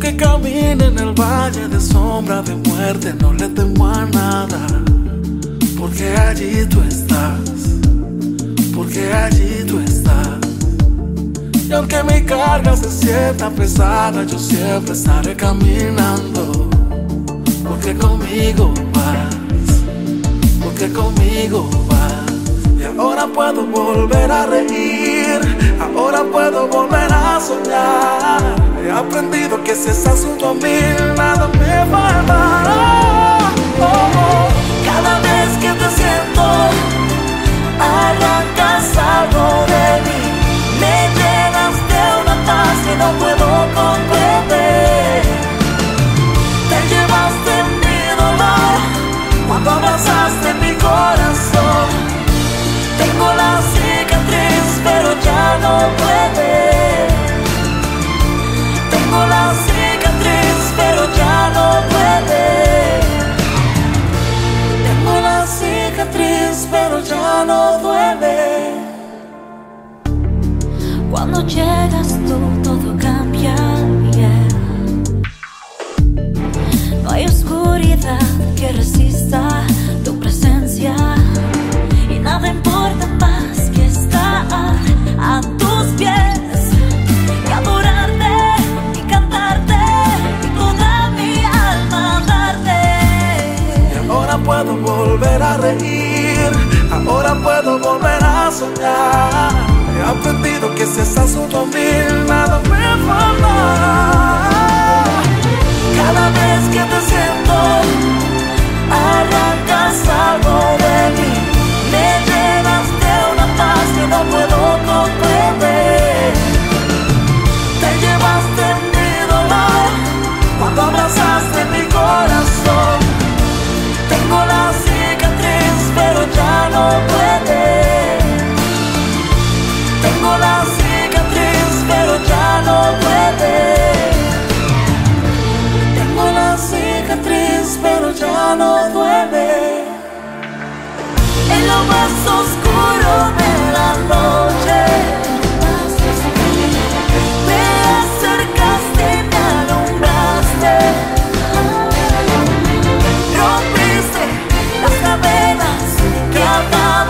aunque camine en el valle de sombra de muerte, no le temo a nada, porque allí tú estás, porque allí tú estás. Y aunque mi carga se sienta pesada, yo siempre estaré caminando, porque conmigo vas, porque conmigo vas. Y ahora puedo volver a reír, ahora puedo volver a soñar. He aprendido que si estás junto a mí, nada me faltará. Cada vez que te siento, arrancas algo de mí. Me llenas de una paz que no puedo comprender. Te llevaste mi dolor cuando abrazaste mi corazón. Tengo la cicatriz, pero ya no duele. Tengo la cicatriz, pero ya no duele. Tengo la cicatriz, pero ya no duele. Cuando llegas tú, todo cambia, yeah. No hay oscuridad que resista tu presencia, y nada importa más que estar a tus pies y adorarte y cantarte y toda mi alma darte. Y ahora puedo volver a reír, ahora puedo volver a soñar. He aprendido que si estás junto a mí, nada me faltará. Cada vez que te siento, arrancas algo de mí. Me llenas de una paz que no puedo comprender. Te llevaste mi dolor cuando abrazaste mi corazón. Tengo la cicatriz, pero ya no duele. Tengo la cicatriz, pero ya no duele. Tengo la cicatriz, pero ya no duele. En lo más oscuro de la noche me acercaste y me alumbraste. Rompiste las cadenas que ataban